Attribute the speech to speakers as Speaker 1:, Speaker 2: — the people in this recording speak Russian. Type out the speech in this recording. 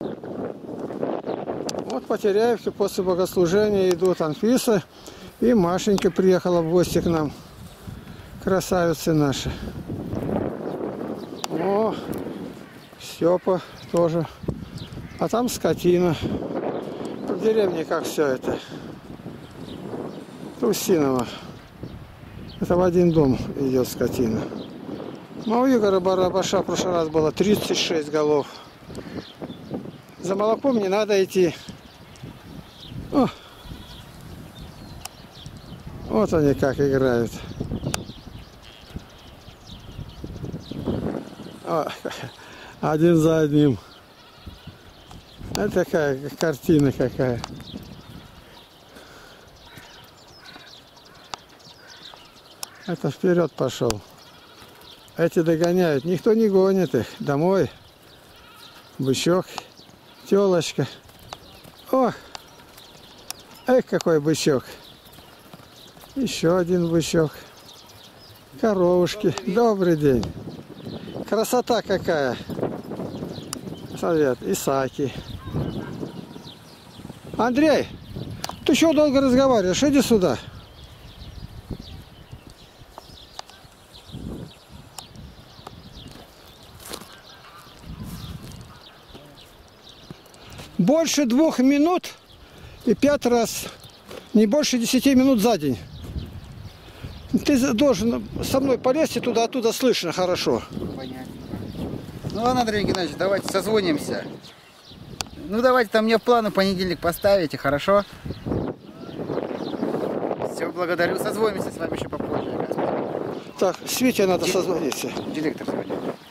Speaker 1: Вот по Теряевке после богослужения идут Анфиса и Машенька приехала в гости к нам. Красавицы наши. О, Степа тоже. А там скотина. В деревне как все это. Трусиново. Это в один дом идет скотина. Но у Игоря Барабаша в прошлый раз было 36 голов. За молоком не надо идти. О! Вот они как играют. О, один за одним. Это такая картина какая. Это вперед пошел. Эти догоняют. Никто не гонит их. Домой. Бычок. Телочка. О! Эх, какой бычок. Еще один бычок. Коровушки. Добрый день. Красота какая. Совет. Исаки. Андрей, ты чего долго разговариваешь? Иди сюда. Больше 2 минут и 5 раз. Не больше 10 минут за день. Ты должен со мной полезть туда, оттуда слышно хорошо.
Speaker 2: Понятно. Ну ладно, Андрей Геннадьевич, давайте созвонимся. Ну давайте там мне в планы понедельник поставите, хорошо? Все, благодарю. Созвонимся с вами еще попозже.
Speaker 1: Так, с Витей надо созвониться.
Speaker 2: Директор сегодня.